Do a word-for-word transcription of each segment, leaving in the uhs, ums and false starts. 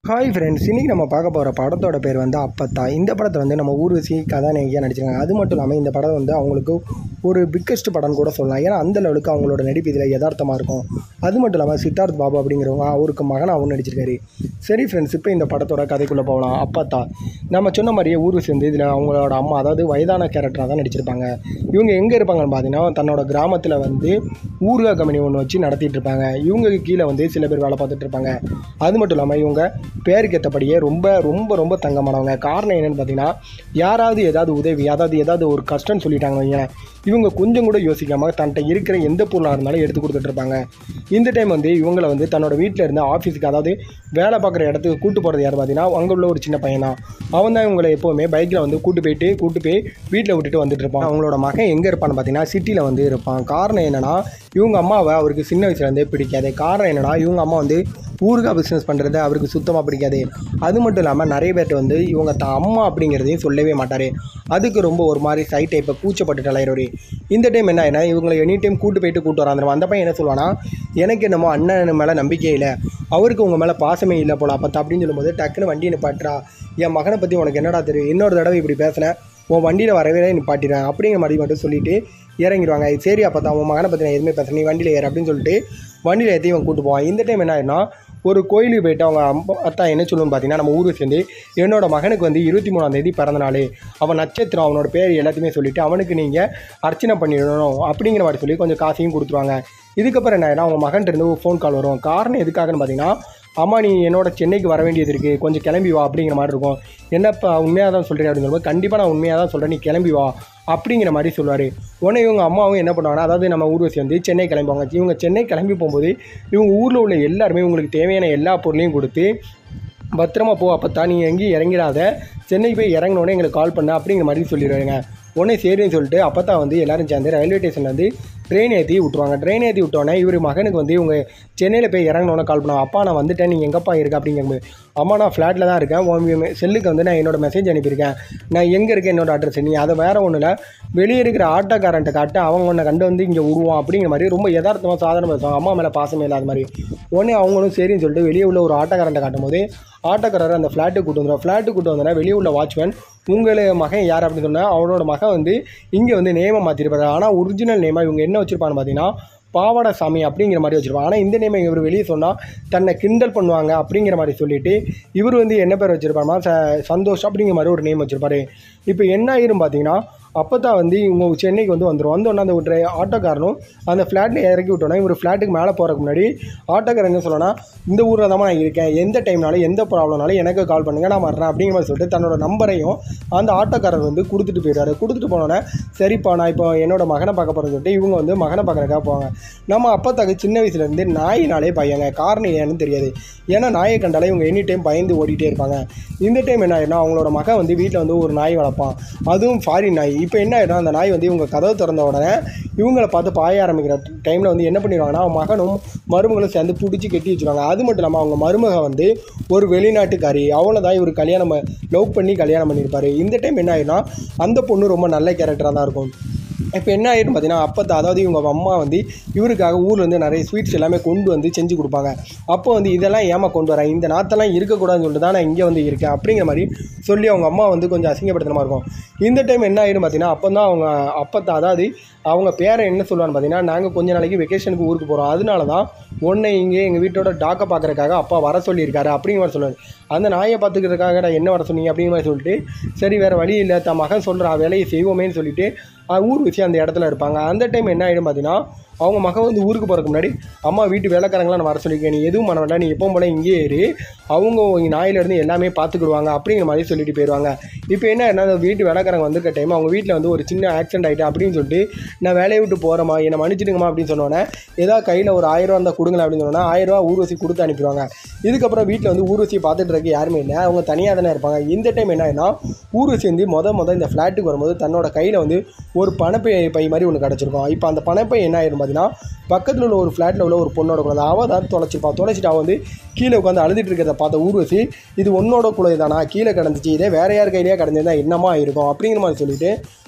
Hi friends, இன்றைக்கி நம்ம பார்க்க போகிற படத்தோட பேர் வந்து அப்பத்தா. இந்த படத்தை வந்து நம்ம ஊர்வசி கதாநாயகியாக நடிச்சிருக்காங்க. அது மட்டும் இல்லாமல் இந்த படம் வந்து அவங்களுக்கு ஒரு பிக்கஸ்ட் படம்னு கூட சொல்லலாம். ஏன்னா அந்த லெவலுக்கு அவங்களோட நடிப்பு இதில் யதார்த்தமாக இருக்கும். அது மட்டும் இல்லாமல் சித்தார்த் பாபு அப்படிங்கிறவங்க அவருக்கு மகனாக அவன் நடிச்சிருக்காரு. சரி ஃப்ரெண்ட்ஸ், இப்போ இந்த படத்தோட கதைக்குள்ளே போகலாம். அப்பத்தா நம்ம சொன்ன மாதிரியே ஊர்வசி வந்து இதில் அவங்களோட அம்மா, அதாவது வயதான கேரக்டராக தான் நடிச்சிருப்பாங்க. இவங்க எங்கே இருப்பாங்கன்னு பார்த்தீங்கன்னா, தன்னோட கிராமத்தில் வந்து ஊர்கா கம்பெனி ஒன்று வச்சு நடத்திட்டு இருப்பாங்க. இவங்களுக்கு கீழே வந்து சில பேர் வேலை பார்த்துட்டு இருப்பாங்க. அது மட்டும் இல்லாமல் இவங்க பேருக்கு ஏற்றபடியே ரொம்ப ரொம்ப ரொம்ப தங்கமானவங்க. காரணம் என்னென்னு பார்த்தீங்கன்னா, யாராவது ஏதாவது உதவி, அதாவது ஏதாவது ஒரு கஷ்டம்னு சொல்லிட்டாங்க வைங்களேன், இவங்க கொஞ்சம் கூட யோசிக்காமல் தன்கிட்ட இருக்கிற எந்த பொருளாக இருந்தாலும் எடுத்து கொடுத்துட்ருப்பாங்க. இந்த டைம் வந்து இவங்களை வந்து தன்னோட வீட்டில் இருந்து ஆஃபீஸுக்கு, அதாவது வேலை பார்க்குற இடத்துக்கு கூட்டு போகிறது யார் பார்த்தீங்கன்னா, அங்கே உள்ள ஒரு சின்ன பையன் தான். அவன் தான் இவங்களை எப்போவுமே பைக்கில் வந்து கூட்டு போயிட்டு கூட்டு போய் வீட்டில் விட்டுட்டு வந்துட்டு இருப்பான். அவங்களோட மகன் எங்கே இருப்பான்னு பார்த்தீங்கன்னா, சிட்டியில் வந்து இருப்பான். காரணம் என்னென்னா, இவங்க அம்மாவை அவருக்கு சின்ன வயசுலேருந்தே பிடிக்காது. காரணம் என்னென்னா, இவங்க அம்மா வந்து ஊருகா பிஸ்னஸ் பண்ணுறது அவருக்கு சுத்தமாக பிடிக்காது. அது மட்டும் இல்லாமல் நிறைய பேர்ட்டு வந்து இவங்க தான் அம்மா அப்படிங்கிறதையும் சொல்லவே மாட்டார். அதுக்கு ரொம்ப ஒரு மாதிரி சைட் டைப்பை கூச்சப்பட்டு தலைவர். இந்த டைம் என்ன ஆயினா, இவங்களை எனி டைம் கூட்டு போயிட்டு கூட்டு வராந்துருவான். அந்த பையன் என்ன சொல்லுவானா, எனக்கு என்னமோ அண்ணன் மேலே நம்பிக்கையே இல்லை, அவருக்கு உங்கள் மேலே பாசமே இல்லை போல அப்போ அப்படின்னு சொல்லும்போது, டக்குன்னு வண்டியை நிப்பாட்டுறா, என் மகனை பற்றி உனக்கு என்னடா தெரியும், இன்னொரு தடவை இப்படி பேசினேன் உன் வண்டியில் வரவே நிப்பாட்டிடுறேன் அப்படிங்கிற மாதிரி மட்டும் சொல்லிவிட்டு இறங்கிடுவாங்க. சரி அப்போ தான் உன் மகனை பற்றி நான் எதுவுமே பேசுகிறேன், நீ வண்டியில் ஏறு அப்படின்னு சொல்லிட்டு வண்டியில் ஏற்றி இவன் கூட்டு போவான். இந்த டைம் என்ன ஆயிடுனா, ஒரு கோயிலுக்கு போய்ட்டு அவங்க அம்மா அத்தா என்ன சொல்லணும்னு பார்த்தீங்கன்னா, நம்ம ஊருக்கு சேர்ந்து என்னோட மகனுக்கு வந்து இருபத்தி மூணாம் தேதி பிறந்த நாள், அவன் நட்சத்திரம், அவனோட பேர் எல்லாத்தையுமே சொல்லிவிட்டு அவனுக்கு நீங்கள் அர்ச்சனை பண்ணிடணும் அப்படிங்கிற மாதிரி சொல்லி கொஞ்சம் காசையும் கொடுத்துருவாங்க. இதுக்கப்புறம் என்ன ஆகிடும், அவங்க மகன்கிட்ட ஒரு ஃபோன் கால் வரும். காரணம் எதுக்காகன்னு பார்த்தீங்கன்னா, அம்மா நீ என்னோட சென்னைக்கு வர வேண்டியது இருக்குது, கொஞ்சம் கிளம்பி வா அப்படிங்கிற மாதிரி இருக்கும். என்னப்பா உண்மையாக தான் சொல்கிறேன் அப்படின்னு சொல்லும்போது, கண்டிப்பாக நான் உண்மையாக தான் சொல்கிறேன், நீ கிளம்பி வா அப்படிங்கிற மாதிரி சொல்லுவார். உடனே இவங்க அம்மாவும் என்ன பண்ணுவாங்கன்னா, அதாவது நம்ம ஊர்வசி வந்து சென்னை கிளம்புவாங்க. இவங்க சென்னை கிளம்பி போகும்போது இவங்க ஊரில் உள்ள எல்லாருமே உங்களுக்கு தேவையான எல்லா பொருளையும் கொடுத்து, பத்திரமா போ அப்போ நீ எங்கேயும் இறங்கிடாத, சென்னைக்கு போய் இறங்கினோடனே எங்களுக்கு கால் பண்ண அப்படிங்கிற மாதிரி சொல்லிடுவாங்க. உடனே சரின்னு சொல்லிட்டு அப்போ வந்து எல்லோரும் சேர்ந்து ரயில்வே ஸ்டேஷனில் வந்து ட்ரெயின் ஏற்றி விட்ருவாங்க. ட்ரெயின் ஏற்றி விட்டோன்னே இவர் மகனுக்கு வந்து இவங்க சென்னையில் போய் இறங்கினோன்னே கால் பண்ணுவாங்க. அப்பா நான் வந்துட்டேன், நீங்கள் எங்கப்பா இருக்கா அப்படிங்கும்போது, அம்மா நான் ஃப்ளாட்டில் தான் இருக்கேன், உன் செல்லுக்கு வந்து நான் என்னோடய மெசேஜ் அனுப்பியிருக்கேன், நான் எங்கே இருக்கேன் என்னோடய அட்ரஸ், நீ அதை வேறு ஒன்றும் இல்லை வெளியே இருக்கிற ஆட்டோக்காரன்ட்ட காட்ட, அவங்க ஒன்றை கண்டு வந்து இங்கே உருவான் அப்படிங்கிற மாதிரி ரொம்ப யதார்த்தமாக சாதாரண பேசுவாங்க. அம்மா மேலே பாசமே இல்லாத மாதிரி. உடனே அவங்களும் சரின்னு சொல்லிட்டு வெளியே உள்ள ஒரு ஆட்டோக்காரன்ட்ட காட்டும் போது, ஆட்டோக்காரர் அந்த ஃப்ளாட்டுக்கு கூட்டு வந்துடும். ஃப்ளாட்டுக்கு கூட்டு வந்தோன்னா வெளியே உள்ள வாட்ச்மேன், உங்களை மகன் யார் அப்படின்னு சொன்னால், அவனோட மகன் வந்து இங்கே வந்து நேமை மாற்றிருப்பாரு. ஆனால் ஒரிஜினல் நேமாக இவங்க என்ன வச்சுருப்பான்னு பார்த்தீங்கன்னா, பாவாடை சாமி அப்படிங்கிற மாதிரி வச்சுருப்பாங்க. ஆனால் இந்த நேமை இவர் வெளியே சொன்னால் தன்னை கிண்டல் பண்ணுவாங்க அப்படிங்கிற மாதிரி சொல்லிவிட்டு இவர் வந்து என்ன பேர் வச்சுருப்பாருமா, ச சந்தோஷ் அப்படிங்கிற மாதிரி ஒரு நேம் வச்சுருப்பாரு. இப்போ என்ன ஆயிரும் பார்த்தீங்கன்னா, அப்போ தான் வந்து இவங்க சென்னைக்கு வந்து வந்துடும். வந்தோடனே அந்த ஒரு ஆட்டோக்காரனும் அந்த ஃப்ளாட்டில் இறக்கி விட்டோன்னா, இவர் ஃப்ளாட்டுக்கு மேலே போகிறதுக்கு முன்னாடி ஆட்டோக்காரன் என்ன சொல்லணும்னா, இந்த ஊரில் தான் நான் இருக்கேன், எந்த டைம்னாலும் எந்த ப்ராப்ளம்னாலும் எனக்கு கால் பண்ணுங்கள், நான் வர்றேன் அப்படிங்கிற மாதிரி சொல்லிட்டு தன்னோட நம்பரையும் அந்த ஆட்டோக்காரர் வந்து கொடுத்துட்டு போயிடுவார். கொடுத்துட்டு போனோன்னே, சரிப்பா நான் இப்போ என்னோட மகனை பார்க்க போகிறேன்னு சொல்லிட்டு இவங்க வந்து மகனை பார்க்குறக்காக போவாங்க. நம்ம அப்பத்தாக்கு சின்ன வயசுலேருந்து நாயினாலே பையங்க, காரணம் ஏன்னு தெரியாது. ஏன்னா நாயை கண்டாலே இவங்க எனி டைம் பயந்து ஓடிட்டே இருப்பாங்க. இந்த டைம் என்ன ஆயிடும்னா, அவங்களோட மகன் வந்து வீட்டில் வந்து ஒரு நாய் வளர்ப்பான், அதுவும் ஃபாரின் நாய். இப்போ என்ன ஆகிடும், அந்த நாய் வந்து இவங்க கதவை திறந்த உடனே இவங்களை பார்த்து பாய ஆரம்பிக்கிற டைமில் வந்து என்ன பண்ணிடுவாங்கன்னா, அவங்க மகனும் மருமகளும் சேர்ந்து பிடிச்சி கட்டி வச்சுருவாங்க. அது மட்டும் இல்லாமல் அவங்க மருமக வந்து ஒரு வெளிநாட்டுக்காரி, அவளை தான் இவர் கல்யாணம் லவ் பண்ணி கல்யாணம் பண்ணியிருப்பார். இந்த டைம் என்ன ஆகிடும்னா, அந்த பொண்ணு ரொம்ப நல்ல கேரக்டராக தான் இருக்கும். இப்போ என்ன ஆகிடும் பார்த்தீங்கன்னா, அப்போ அதாவது இவங்க அம்மா வந்து இவருக்காக ஊரில் வந்து நிறைய ஸ்வீட்ஸ் எல்லாமே கொண்டு வந்து செஞ்சு கொடுப்பாங்க. அப்போ வந்து இதெல்லாம் ஏமா கொண்டு வரேன், இந்த நாத்தெல்லாம் இருக்கக்கூடாதுன்னு சொல்லிட்டு தான் நான் இங்கே வந்து இருக்கேன் அப்படிங்கிற மாதிரி சொல்லி அவங்க அம்மா வந்து கொஞ்சம் அசிங்கப்படுத்துகிற மாதிரி இருக்கும். இந்த டைம் என்ன ஆகிடும் பார்த்தீங்கன்னா, அப்போ தான் அவங்க அப்போ அதாவது அவங்க பேரை என்ன சொல்லுவான்னு பார்த்தீங்கன்னா, நாங்கள் கொஞ்ச நாளைக்கு வெக்கேஷனுக்கு ஊருக்கு போகிறோம், அதனால தான் ஒன்றை இங்கே எங்கள் வீட்டோட டாக்கை பார்க்குறதுக்காக அப்பா வர சொல்லியிருக்காரு அப்படிங்கிற மாதிரி சொல்லுவார். அந்த நாயை பார்த்துக்கிறதுக்காக நான் என்ன வர சொன்னீங்க அப்படிங்கிற மாதிரி சொல்லிட்டு, சரி வேறு வழி இல்லை, தன் மகன் சொல்கிற வேலையை செய்வோமேன்னு சொல்லிட்டு ஊர் வச்சு அந்த இடத்துல இருப்பாங்க. அந்த டைம் என்ன ஆகிடும் பார்த்தீங்கன்னா, அவங்க மகன் வந்து ஊருக்கு போகிறதுக்கு முன்னாடி, அம்மா வீட்டு வேலைக்காரங்களாம் நான் வர சொல்லியிருக்கேன், நீ எதுவும் பண்ண வேண்டாம், நீ எப்பவும் போல இங்கே ஏறி அவங்க நாயிலேருந்து எல்லாமே பார்த்துக்கிடுவாங்க அப்படிங்கிற மாதிரி சொல்லிட்டு போயிடுவாங்க. இப்போ என்ன என்ன வீட்டு வேலைக்காரங்க வந்துருக்க டைம் அவங்க வீட்டில் வந்து ஒரு சின்ன ஆக்சிடென்ட் ஆகிட்டு அப்படின்னு சொல்லிட்டு, நான் வேலையை விட்டு போகிறேம்மா, என்னை மன்னிச்சிடுங்கம்மா அப்படின்னு சொன்னோன்னே, ஏதாவது கையில் ஒரு ஆயிரம் ரூபா இருந்தால் கொடுங்களேன் அப்படின்னு சொன்னோன்னா ஆயிரம் ரூபா ஊர்வசி கொடுத்து அனுப்பிடுவாங்க. இதுக்கப்புறம் வீட்டில் வந்து ஊர்வசியை பார்த்துட்டு இருக்க யாருமே இல்லை, அவங்க தனியாக தானே இருப்பாங்க. இந்த டைம் என்ன ஆகினா, ஊர்வசி வந்து மொதல் மொதல் இந்த ஃப்ளாட்டுக்கு வரும்போது தன்னோட கையில் வந்து ஒரு பணப்பை பை மாதிரி ஒன்று கிடச்சிருக்கும். இப்போ அந்த பணப்பை என்ன ஆயிரும் பார்த்தீங்கன்னா, பக்கத்தில் உள்ள ஒரு ஃப்ளாட்டில் உள்ள ஒரு பொண்ணோட குழந்தை, அவள் தான் தொலைச்சிருப்பாள். தொலைச்சிட்டு அவள் வந்து கீழே உட்காந்து அழுதுட்டு இருக்கிறத பார்த்த ஊர்வசி, இது உன்னோட குழந்தை தானா, கீழே கிடந்துச்சு, இதே வேறு யார் கையிலேயே கிடந்திருந்தா என்னமா இருக்கும் அப்படிங்கிற மாதிரி சொல்லிட்டு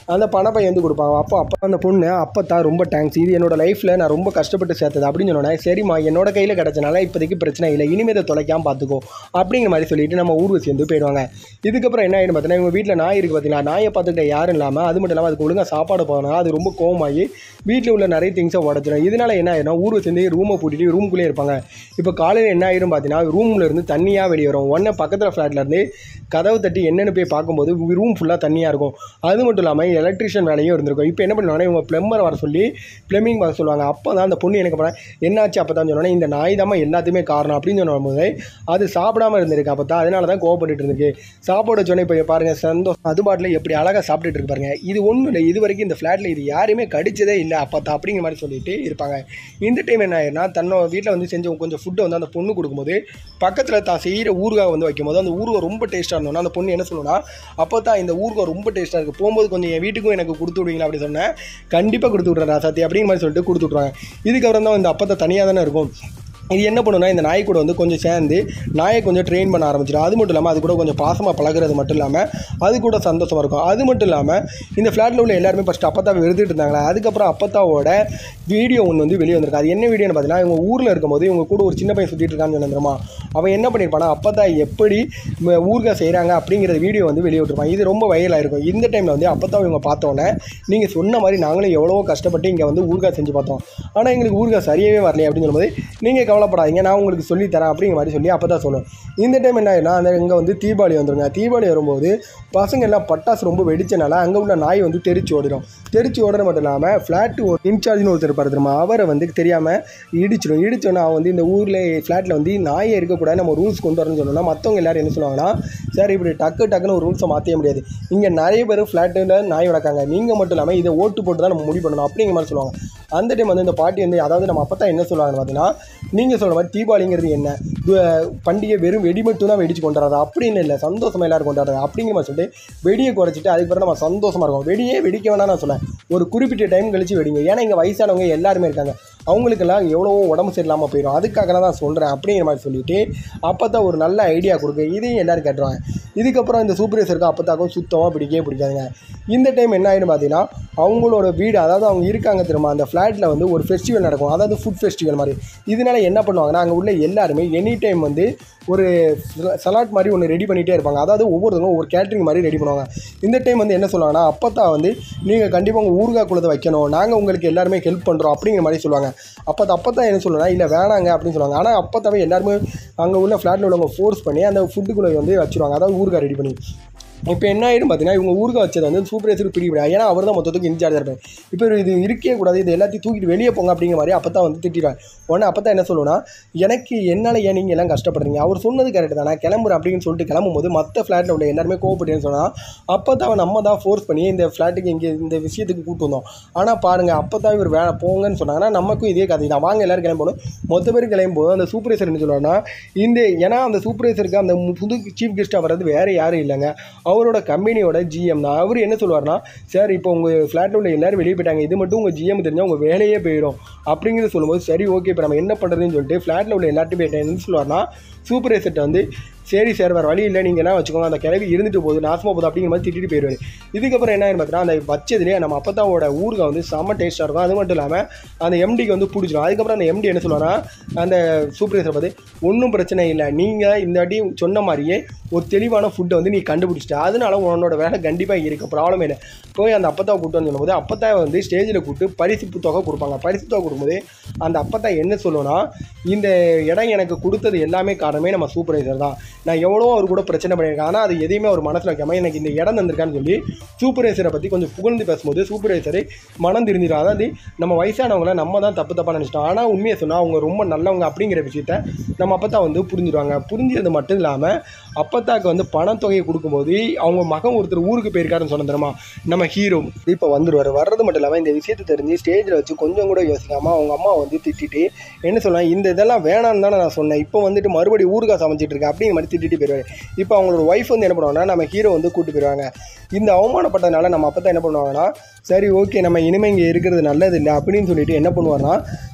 அந்த பணப்பை வந்து கொடுப்பாங்க. அப்போ அப்போ அந்த பொண்ணு அப்பத்தா ரொம்ப தேங்க்ஸ், இது என்னோட லைஃப்பில் நான் ரொம்ப கஷ்டப்பட்டு சேர்த்தது அப்படின்னு சொன்னோன்னே, சரிம்மா என்னோட கையில் கிடச்சனால இப்போதைக்கு பிரச்சனை இல்லை, இனிமேல் இதை தொலைக்காமல் பார்த்துக்கோ அப்படிங்கிற மாதிரி சொல்லிட்டு நம்ம ஊர்வசி வந்து போயிடுவாங்க. இதுக்கப்புறம் என்ன ஆகிடும் பார்த்தீங்கன்னா, இவங்க வீட்டில் நாய் இருக்குது பார்த்தீங்களா, நாயை பார்த்துக்கிட்ட யாரும் இல்லாமல் அது மட்டும் இல்லாமல் அதுக்கு ஒழுங்காக சாப்பாடு போனால் அது ரொம்ப கோவமாகி வீட்டில் உள்ள நிறைய திங்ஸை உடச்சிடும். இதனால் என்ன ஆகிடும், ஊர்வசி வந்து ரூமை பூட்டிட்டு ரூமுக்குள்ளே இருப்பாங்க. இப்போ காலையில் என்ன ஆகிடும் பார்த்தீங்கன்னா, ரூமில் இருந்து தண்ணியாக வெளியே வரும். உடனே பக்கத்தில் ஃப்ளாட்லேருந்து கதவு தட்டி என்னென்னு போய் பார்க்கும்போது ரூம் ஃபுல்லாக தண்ணியாக இருக்கும். அது மட்டும் இல்லாமல் எலக்ட்ரிஷியன் வேலையும் இருந்திருக்கும். இப்போ என்ன பண்ணுவாங்கன்னா, இவங்க ப்ளம்பர் வர சொல்லி ப்ளம்பிங் பார்க்க சொல்லுவாங்க. அப்போ தான் அந்த பொண்ணு எனக்கு பண்ண என்னாச்சு அப்போ தான் சொன்னோன்னே, இந்த நாய் தான் எல்லாத்தையுமே காரணம் அப்படின்னு சொன்னபோது அது சாப்பிடாமல் இருந்திருக்கு. அப்போ தான் அதனால தான் கோவப்பட்டு இருந்திருக்கு. சாப்பாடு சொன்னே இப்போ பாருங்கள் சந்தோஷம் அது பாட்டில் எப்படி அழகாக சாப்பிட்டுட்டு இருக்கு பாருங்க. இது ஒன்றும் இல்லை, இது வரைக்கும் இந்த ஃப்ளாட்டில் இது யாருமே கடிச்சதே இல்லை அப்போ தான் அப்படிங்கிற மாதிரி சொல்லிட்டு இருப்பாங்க. இந்த டைம் என்ன ஆயிருன்னா, தன்னோட வீட்டில் வந்து செஞ்ச கொஞ்சம் ஃபுட்டை வந்து அந்த பொண்ணு கொடுக்கும்போது பக்கத்தில் தான் செய்கிற ஊறுகாய் வந்து வைக்கும்போது அந்த ஊறுகாய் ரொம்ப டேஸ்ட்டாக இருந்தோன்னா அந்த பொண்ணு என்ன சொல்லுன்னா, அப்போ தான் இந்த ஊறுகாய் ரொம்ப டேஸ்ட்டாக இருக்குது, போகும்போது கொஞ்சம் என் வீட்டுக்கும் எனக்கு கொடுத்து விடுவீங்களா அப்படின்னு சொன்னேன். கண்டிப்பாக கொடுத்து விட்றேன் ராசாத்தி அப்படிங்கிற மாதிரி சொல்லிட்டு கொடுத்து விட்ருவாங்க. இதுக்கப்புறம் தான் இந்த அப்போ தனியாக தானே இருக்கும். இது என்ன பண்ணுன்னா, இந்த நாய் கூட வந்து கொஞ்சம் சேர்ந்து நாயை கொஞ்சம் ட்ரெயின் பண்ண ஆரம்பிச்சிடும். அது மட்டும் இல்லாமல் அது கூட கொஞ்சம் பாசமாக பழகிறது மட்டும் இல்லாமல் அது கூட சந்தோஷமாக இருக்கும். அது மட்டும் இல்லாமல் இந்த ஃப்ளாட்டில் உள்ள எல்லாருமே ஃபஸ்ட்டு அப்பத்தாவை வெறுத்துட்டு இருந்தாங்களே, அதுக்கப்புறம் அப்பத்தாவோட வீடியோ ஒன்று வந்து வெளியே வந்திருக்கு. அது என்ன வீடியோன்னு பார்த்தீங்கன்னா, இவங்க ஊரில் இருக்கும்போது இவங்க கூட ஒரு சின்ன பையன் சுற்றிட்டு இருக்கான்னு சொன்னதுமா அவன் என்ன பண்ணியிருப்பானா, அப்பத்தா எப்படி ஊறுகாய் செய்கிறாங்க அப்படிங்கிற வீடியோ வந்து வெளியே விட்டுருப்பான். இது ரொம்ப வைரலாக இருக்கும். இந்த டைமில் வந்து அப்பத்தாவை இவங்க பார்த்தோன்னே, நீங்கள் சொன்ன மாதிரி நாங்களும் எவ்வளவோ கஷ்டப்பட்டு இங்கே வந்து ஊறுகாய் செஞ்சு பார்த்தோம், ஆனால் எங்களுக்கு ஊறுகாய் சரியாகவே வரலையே அப்படின்னு சொல்லும்போது, நீங்கள் கவலைப்படாதீங்க நான் உங்களுக்கு சொல்லி தரேன் அப்படிங்கிற மாதிரி சொல்லி அப்போ தான் சொல்லுவேன். இந்த டைம் என்ன ஆகிடும்னா, அந்த இங்கே வந்து தீபாவளி வந்துடுங்க. தீபாவளி வரும்போது பசங்க எல்லாம் பட்டாசு ரொம்ப வெடிச்சனால அங்கே உள்ள நாய் வந்து தெரிச்சு ஓடிடும். தெரிச்சு ஓடுறது மட்டும் இல்லாமல் ஃப்ளாட்டு ஒரு இன்சார்ஜ்னு ஒருத்தர் இருப்பார் தெரியுமா, அவரை வந்து தெரியாமல் இடிச்சிடும். இடிச்சோன்னா அவன் வந்து இந்த ஊரில் ஃப்ளாட்டில் வந்து நாயை இருக்கக்கூடாது நம்ம ரூல்ஸ் கொண்டு வரணும்னு சொன்னோன்னா மற்றவங்க எல்லோரும் என்ன சொல்லுவாங்கன்னா, சார் இப்படி டக்கு டக்குன்னு ஒரு ரூல்ஸை மாற்றிய முடியாது, இங்கே நிறைய பேர் ஃப்ளாட்டில் நாய் வளர்க்காங்க, நீங்கள் மட்டும் இல்லாமல் இதை ஓட்டு போட்டு தான் நம்ம முடிவு பண்ணணும் அப்படிங்கிற மாதிரி சொல்லுவாங்க. அந்த டைம் வந்து இந்த பாட்டி வந்து அதாவது நம்ம அப்போ தான் என்ன சொல்லுவாங்கன்னு பார்த்தீங்கன்னா, நீங்கள் சொல்கிற மாதிரி தீபாவளிங்கிறது என்ன பண்டிகை வெறும் வெடி மட்டும் தான் வெடிச்சு கொண்டாடுறது அப்படின்னு இல்லை, சந்தோஷமாக எல்லோரும் கொண்டாடுறது அப்படிங்கிற மாதிரி சொல்லிட்டு வெடியை குறைச்சிட்டு அதுக்கப்புறம் நம்ம சந்தோஷமாக இருக்கும். வெடியே வெடிக்க வேணாம் நான் சொல்லேன், ஒரு குறிப்பிட்ட டைம் கழிச்சு வெடிங்க. ஏன்னா இங்கே வயசானவங்க எல்லாருமே இருக்காங்க, அவங்களுக்கெல்லாம் எவ்வளவோ உடம்பு சரியில்லாமல் போயிடும், அதுக்காக தான் சொல்கிறேன் அப்படிங்கிற மாதிரி சொல்லிவிட்டு அப்போ தான் ஒரு நல்ல ஐடியா கொடுக்கு. இதையும் எல்லோரும் கேட்டுருவாங்க. இதுக்கப்புறம் இந்த சூப்பர்வைசருக்கு அப்போத்தாக்கும் சுத்தமாக பிடிக்கவே பிடிக்காதுங்க. இந்த டைம் என்ன ஆகிடும் பார்த்தீங்கன்னா, அவங்களோட வீடு அதாவது அவங்க இருக்காங்க திரும்ப அந்த ஃப்ளாட்டில் வந்து ஒரு ஃபெஸ்டிவல் நடக்கும், அதாவது ஃபுட் ஃபெஸ்டிவல் மாதிரி. இதனால என்ன பண்ணுவாங்கன்னா, அங்கே உள்ள எல்லாருமே எனி டைம் வந்து ஒரு சலாட் மாதிரி ஒன்று ரெடி பண்ணிகிட்டே இருப்பாங்க. அதாவது ஒவ்வொருத்தவங்களும் ஒரு கேட்ரிங் மாதிரி ரெடி பண்ணுவாங்க. இந்த டைம் வந்து என்ன சொல்லுவாங்கன்னா, அப்போத்தான் வந்து நீங்கள் கண்டிப்பாக உங்கள் ஊறுகாய் குள்ளதை வைக்கணும், நாங்கள் உங்களுக்கு எல்லாருமே ஹெல்ப் பண்ணுறோம் அப்படிங்கிற மாதிரி சொல்லுவாங்க. அப்போ அப்போ தான் என்ன சொல்லுவேன்னா, இல்லை வேணாங்க அப்படின்னு சொல்லுவாங்க. ஆனால் அப்போத்தாவே எல்லாருமே அங்கே உள்ள ஃப்ளாட்டில் உள்ளவங்க ஃபோர்ஸ் பண்ணி அந்த ஃபுட்டுக்குள்ளே வந்து வச்சுருவாங்க, அதாவது ஊறுகாய் ரெடி பண்ணி. இப்போ என்ன ஆகிடும் பார்த்தீங்கன்னா, இவங்க ஊறுகாய் வச்சது வந்து சூப்பர்வைசருக்கு பிடிக்கூடாது, ஏன்னா அவர் தான் மொத்தத்துக்கு இன்சார்ஜாக இருப்பார். இப்போ இது இருக்கவே கூடாது, இது எல்லாத்தையும் தூக்கிட்டு வெளியே போங்க அப்படிங்கிற மாதிரி அப்போ தான் வந்து திட்டிடுவாங்க. உடனே அப்போ தான் என்ன சொல்லுன்னா, எனக்கு என்னால் ஏன் நீங்கள் எல்லாம் கஷ்டப்படுறீங்க, அவர் சொன்னது கரெக்டு தான், நான் கிளம்புறேன் அப்படின்னு சொல்லிட்டு கிளம்பும்போது மற்ற ஃப்ளாட்டில் உள்ள எல்லாருமே கோவப்பட்டேன்னு சொன்னால் அப்போ தான் நம்ம தான் ஃபோர்ஸ் பண்ணி இந்த ஃப்ளாட்டுக்கு இங்கே இந்த விஷயத்துக்கு கூப்பிட்டு வந்தோம். ஆனால் பாருங்கள் அப்போ தான் இவர் வேணாம் போங்கன்னு சொன்னாங்கன்னா நமக்கும் இதே கதை தான், வாங்க எல்லோரும் கிளம்பணும். மொத்த பேர் கிளம்பும்போது அந்த சூப்பர்வைசர் என்ன சொல்லுவாங்கன்னா, இந்த ஏன்னா அந்த சூப்பர்வைசருக்கு அந்த புது சீஃப் கெஸ்ட்டாக வர்றது வேறு யாரும் இல்லைங்க, அவரோட கம்பெனியோட ஜிஎம் தான். அவர் என்ன சொல்லுவார்னா, சார் இப்போ உங்கள் ஃப்ளாட்டில் உள்ள எல்லோரும் வெளியே போயிட்டாங்க, இது மட்டும் உங்கள் ஜிஎம் தெரிஞ்சால் உங்கள் வேலையே போயிடும் அப்படிங்கிறது சொல்லும்போது, சரி ஓகே இப்போ நம்ம என்ன பண்ணுறதுன்னு சொல்லிட்டு ஃப்ளாட்டில் உள்ள எல்லாத்தையும் போயிட்டேன் என்ன சொல்லுவார்னா, சூப்பர்வைசர்கிட்ட வந்து சரி சார் வேறு வழி இல்லை, நீங்கள் எல்லாம் வச்சுக்கோங்க, அந்த கிளவி இருந்துட்டு போகுது நாசமாக போகுது அப்படிங்கிற மாதிரி திட்டிட்டு போயிடுவார். இதுக்கப்புறம் என்ன பார்த்தீங்கன்னா, அந்த வச்சதுலேயே நம்ம அப்பத்தாவோட ஊறுகாய் வந்து செம்ம டேஸ்ட்டாக இருக்கும். அது மட்டும் இல்லாமல் அந்த எம்டிக்கு வந்து பிடிச்சிடும். அதுக்கப்புறம் அந்த எம்டி என்ன சொல்லுவான்னா, அந்த சூப்பர்வைசரை பார்த்து ஒன்றும் பிரச்சனை இல்லை, நீங்கள் இந்த வாட்டி சொன்ன மாதிரியே ஒரு தெளிவான ஃபுட்டை வந்து நீ கண்டுபிடிச்சிட்ட, அதனால உன்னோட வேலை கண்டிப்பாக இருக்குது, ப்ராப்ளமே இல்லை. போய் அந்த அப்பத்தாவை கூப்பிட்டு வந்து சொல்லும்போது அப்பத்தாவை வந்து ஸ்டேஜில் கூப்பிட்டு பரிசு தொகை கொடுப்பாங்க. பரிசு தொகை கொடுக்கும்போது அந்த அப்பத்தா என்ன சொல்லுவோன்னா, இந்த இடம் எனக்கு கொடுத்தது எல்லாமே காரணமே நம்ம சூப்பர்வைசர் தான், நான் எவ்வளோ அவர் கூட பிரச்சனை பண்ணியிருக்கேன், ஆனால் அது எதையுமே அவர் மனசில் வைக்காமல் எனக்கு இந்த இடம் தந்திருக்கான்னு சொல்லி சூப்பர்வைசரை பற்றி கொஞ்சம் புகழ்ந்து பேசும்போது சூப்பர்வைசரை மனம் திருந்திடும். அதாவது நம்ம வயசானவங்கள நம்ம தான் தப்பு தப்பாக நினச்சிட்டோம், ஆனால் உண்மையை சொன்னால் அவங்க ரொம்ப நல்லவங்க அப்படிங்கிற விஷயத்த நம்ம அப்பத்தா வந்து புரிஞ்சுடுவாங்க. புரிஞ்சது மட்டும் இல்லாமல் அப்பத்தாக்கு வந்து பணத்தொகையை கொடுக்கும்போது அவங்க மகன் ஒருத்தர் ஊருக்கு போயிருக்காருன்னு சொன்ன தெரியுமா நம்ம ஹீரோ, இப்போ வந்துடுவார். வர்றது மட்டும் இல்லாமல் இந்த விஷயத்தை தெரிஞ்சு ஸ்டேஜில் வச்சு கொஞ்சம் கூட யோசிக்காமல் அவங்க அம்மா வந்து திட்டிட்டு என்ன சொல்லலாம், இந்த இதெல்லாம் வேணான்னு தானே நான் சொன்னேன், இப்போ வந்துட்டு மறுபடியும் ஊறுகாய் சமைச்சிட்டு இருக்கேன் அப்படிங்கிற மாதிரி திட்டிட்டு போயிடுவார். இப்போ அவங்களோட ஒய்ஃப் வந்து என்ன பண்ணுவாங்கன்னா, நம்ம ஹீரோ வந்து கூப்பிட்டு போயிடுவாங்க. இந்த அவமானப்பட்டதுனால நம்ம அப்போ தான் என்ன பண்ணுவாங்கன்னா, சரி ஓகே நம்ம இனிமேல் இங்கே இருக்கிறது நல்லது இல்லை அப்படின்னு சொல்லிட்டு என்ன பண்ணுவார்னா,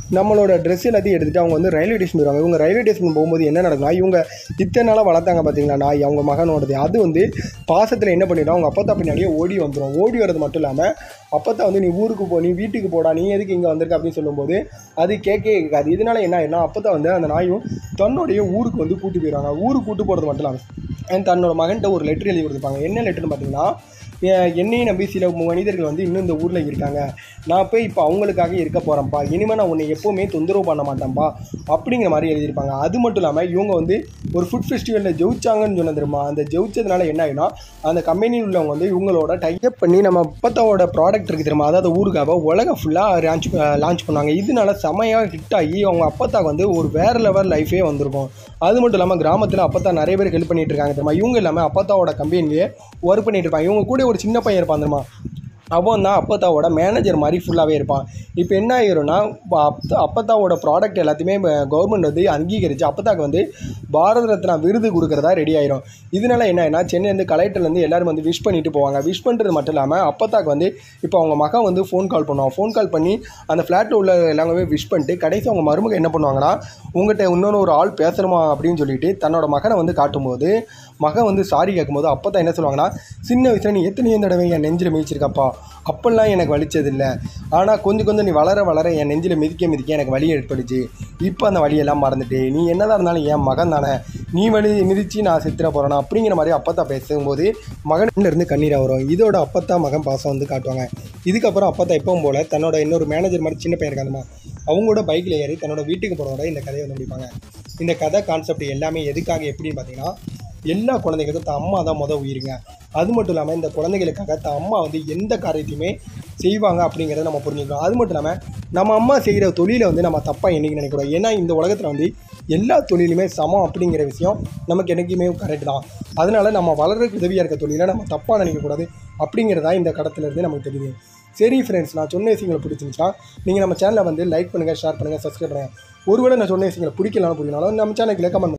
நம்மளோட ட்ரெஸ் எல்லாத்தையும் எடுத்துகிட்டு அவங்க வந்து ரயில்வே ஸ்டேஷன் போயிடுவாங்க. இவங்க ரயில்வே ஸ்டேஷன் போகும்போது என்ன நடக்கும்னா, இவங்க இத்தனை நாளாக வளர்த்தாங்க பார்த்தீங்களா நாய், அவங்க மகனோடது, அது வந்து பாசத்தில் என்ன பண்ணிடும், அவங்க அப்பத்தா பின்னாடியே ஓடி வந்துடும். ஓடி வரது மட்டும் இல்லாமல் அப்பத்தா வந்து நீ ஊருக்கு போ, நீ வீட்டுக்கு போடா, நீ எதுக்கு இங்கே வந்திருக்க அப்படின்னு சொல்லும்போது அது கேட்கே கேட்காது. இதனால என்ன ஆயிடும்னா, அப்பத்தா வந்து அந்த நாயும் தன்னுடைய ஊருக்கு வந்து கூட்டு போயிடுவாங்க. ஊருக்கு கூட்டு போகிறது மட்டும் இல்லாமல் தன்னோட மகன்கிட்ட ஒரு லெட்டர் எழுதி கொடுத்துருப்பாங்க. என்ன லெட்டர்னு பார்த்தீங்கன்னா, என்னையும் நம்பி சில மனிதர்கள் வந்து இன்னும் இந்த ஊரில் இருக்காங்க, நான் போய் இப்போ அவங்களுக்காக இருக்க போகிறேன்ப்பா, இனிமேல் நான் உன்னை எப்போவுமே தொந்தரவு பண்ண மாட்டேன்ப்பா அப்படிங்கிற மாதிரி எழுதியிருப்பாங்க. அது மட்டும் இல்லாமல் இவங்க வந்து ஒரு ஃபுட் ஃபெஸ்டிவலில் ஜெயிச்சாங்கன்னு சொன்ன தெரியுமா, அந்த ஜெயிச்சதுனால என்ன ஆகினா, அந்த கம்பெனியில் உள்ளவங்க வந்து இவங்களோட டைப் பண்ணி நம்ம அப்பத்தாவோட ப்ராடக்ட் இருக்குது தெரியுமா, அதாவது ஊருக்காக உலகம் ஃபுல்லாக லான்ச் லான்ச் பண்ணுவாங்க. இதனால செமையாக ஹிட் ஆகி அவங்க அப்பத்தாக்கு வந்து ஒரு வேறு லெவல் லைஃபே வந்திருக்கும். அது மட்டும் இல்லாமல் கிராமத்தில் அப்பத்தா நிறைய பேர் ஹெல்ப் பண்ணிட்டு இருக்காங்க தெரியுமா. இவங்க இல்லாமல் அப்பத்தாவோட கம்பெனிலேயே ஒர்க் பண்ணிட்டு இருப்பாங்க. இவங்க கூட ஒரு சின்ன பையன் இருப்பான் தெரியுமா, அவன் தான் அப்பத்தாவோட மேனேஜர் மாதிரி ஃபுல்லாகவே இருப்பான். இப்போ என்ன ஆகிரும்னா, அப் அப்பத்தாவோட ப்ராடக்ட் எல்லாத்தையுமே கவர்மெண்ட் வந்து அங்கீகரித்து அப்பத்தாக்கு வந்து பாரத ரத்னா விருது கொடுக்குறதா ரெடி ஆயிரும். இதனால என்ன ஆயினா, சென்னையிலேருந்து கலெக்டர்லேருந்து எல்லோரும் வந்து விஷ் பண்ணிட்டு போவாங்க. விஷ் பண்ணுறது மட்டும் இல்லாமல் அப்பத்தாக்கு வந்து இப்போ அவங்க மகன் வந்து ஃபோன் கால் பண்ணுவான். ஃபோன் கால் பண்ணி அந்த ஃப்ளாட்டில் உள்ள எல்லாமே விஷ் பண்ணிட்டு கடைசி அவங்க மருமக என்ன பண்ணுவாங்கன்னா, உங்கள்கிட்ட இன்னொன்று ஒரு ஆள் பேசணுமா அப்படின்னு சொல்லிட்டு தன்னோட மகனை வந்து காட்டும்போது மகன் வந்து சாரி கேட்கும்போது அப்பத்தான் என்ன சொல்லுவாங்கன்னா, சின்ன வயசில் நீ எத்தனையோ தடவை என் நெஞ்சில் மிதிச்சிருக்கப்பா, அப்பெல்லாம் எனக்கு வலிச்சதில்லை, ஆனால் கொஞ்சம் கொஞ்சம் நீ வளர வளர என் நெஞ்சில் மிதிக்க மிதிக்க எனக்கு வலி ஏற்படுச்சு, இப்போ அந்த வலியெல்லாம் மறந்துட்டு நீ என்னதான் இருந்தாலும் என் மகன் தானே, நீ வலி மிதித்து நான் சித்திர போகிறேன்னா அப்படிங்கிற மாதிரி அப்பத்தா பேசும்போது மகன்லேருந்து கண்ணீராக வரும். இதோட அப்பத்தா மகன் பாசம் வந்து காட்டுவாங்க. இதுக்கப்புறம் அப்பத்தா எப்பவும் போல் தன்னோட இன்னொரு மேனேஜர் மாதிரி சின்ன பையன் இருக்காதுமா, அவங்களோட பைக்கில் ஏறி தன்னோட வீட்டுக்கு போகிறதோட இந்த கதையை வந்து முடிப்பாங்க. இந்த கதை கான்செப்ட் எல்லாமே எதுக்காக எப்படின்னு பார்த்தீங்கன்னா, எல்லா குழந்தைகளுக்கும் தான் அம்மா தான் மொதல் உயிருங்க. அது மட்டும் இல்லாமல் இந்த குழந்தைகளுக்காக தான் அம்மா வந்து எந்த காரியத்தையுமே செய்வாங்க அப்படிங்கிறத நம்ம புரிஞ்சுக்கலாம். அது மட்டும் இல்லாமல் நம்ம அம்மா செய்கிற தொழிலை வந்து நம்ம தப்பாக என்றைக்கு நினைக்கிறோம். ஏன்னா இந்த உலகத்தில் வந்து எல்லா தொழிலுமே சமம் அப்படிங்கிற விஷயம் நமக்கு என்றைக்குமே கரெக்ட் தான். அதனால் நம்ம வளர்றதுக்கு உதவியாக இருக்க தொழிலை நம்ம தப்பாக நினைக்கக்கூடாது அப்படிங்கிறதா இந்த கடத்துலேருந்து நமக்கு தெரியுது. சரி ஃப்ரெண்ட்ஸ், நான் சொன்ன விஷயங்களை பிடிச்சிருந்துச்சா நீங்கள் நம்ம சேனலை வந்து லைக் பண்ணுங்கள், ஷேர் பண்ணுங்கள், சப்ஸ்கிரைப் பண்ணுங்கள். ஒருவேளை நான் சொன்ன விஷயங்களை பிடிக்கலாம்னு பிடிக்கனாலும் நம்ம சேனலுக்கு கமெண்ட்